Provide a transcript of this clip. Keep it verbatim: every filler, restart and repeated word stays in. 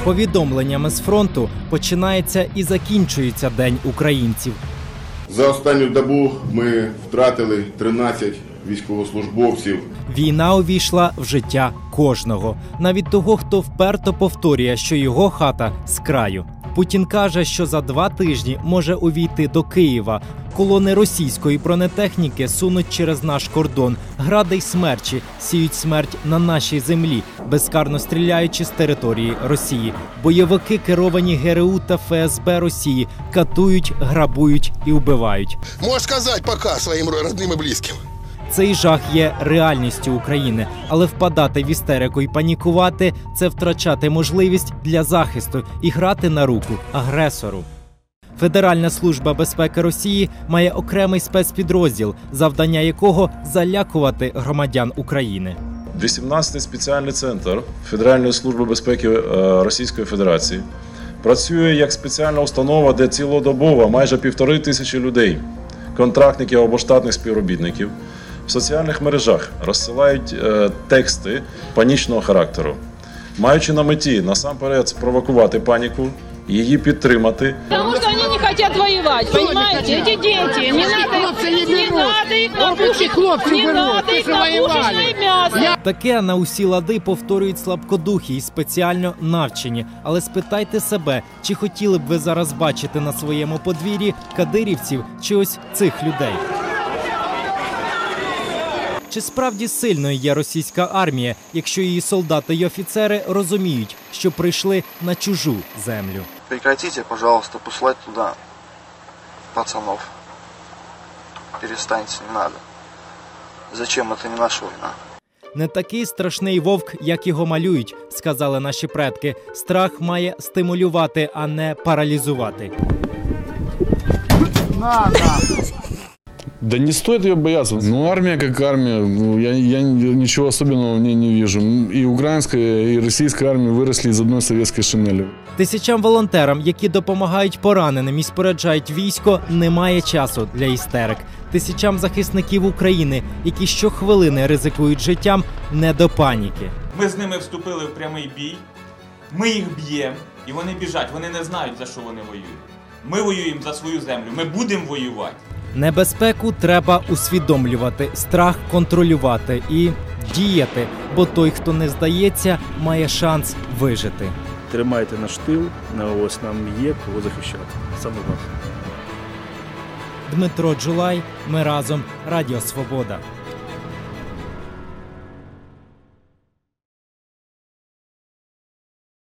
Повідомленнями з фронту починається і закінчується День українців. За останню добу ми втратили тринадцять військовослужбовців. Війна увійшла в життя кожного, навіть того, хто вперто повторює, що його хата з краю. Путін каже, що за два тижні може увійти до Києва. Колони російської бронетехніки сунуть через наш кордон. Гради й смерчі сіють смерть на нашій землі, безкарно стріляючи з території Росії. Бойовики, керовані ГРУ та ФСБ Росії, катують, грабують і вбивають. Можеш сказати пока своїм родним і близьким. Цей жах є реальністю України, але впадати в істерику і панікувати – це втрачати можливість для захисту і грати на руку агресору. Федеральна служба безпеки Росії має окремий спецпідрозділ, завдання якого – залякувати громадян України. вісімнадцятий спеціальний центр Федеральної служби безпеки Російської Федерації працює як спеціальна установа, де цілодобово майже півтори тисячі людей, контрактників або штатних співробітників, в соціальних мережах розсилають е, тексти панічного характеру, маючи на меті насамперед спровокувати паніку, її підтримати. Тому що вони не хочуть воювати, розумієте? Ці діти, не треба їх на пушечне, не треба їх на пушечне м'ясо. Таке на усі лади повторюють слабкодухі і спеціально навчені. Але спитайте себе, чи хотіли б ви зараз бачити на своєму подвір'ї кадирівців чи ось цих людей? Чи справді сильною є російська армія, якщо її солдати й офіцери розуміють, що прийшли на чужу землю? Прекратите, пожалуйста, послать туда пацанов. Перестаньте, не надо. Зачем? Это не наша война. Не такий страшний вовк, як його малюють, сказали наші предки. Страх має стимулювати, а не паралізувати. Надо! Да не стоит ее бояться. Ну, армия как армия. Я, я ничего особенного в ней не вижу. И украинская, и российская армия выросли из одной советской шинели. Тисячам волонтерам, які допомагають пораненим і споряджають військо, немає часу для істерик. Тисячам захисників України, які щохвилини ризикують життям, не до паніки. Ми з ними вступили в прямий бій, ми їх б'ємо, і вони біжать, вони не знають, за що вони воюють. Ми воюємо за свою землю, ми будемо воювати. Небезпеку треба усвідомлювати, страх контролювати і діяти, бо той, хто не здається, має шанс вижити. Тримайте наш тил, ось нам є кого захищати. Саме вас. Дмитро Джулай, ми разом. Радіо Свобода.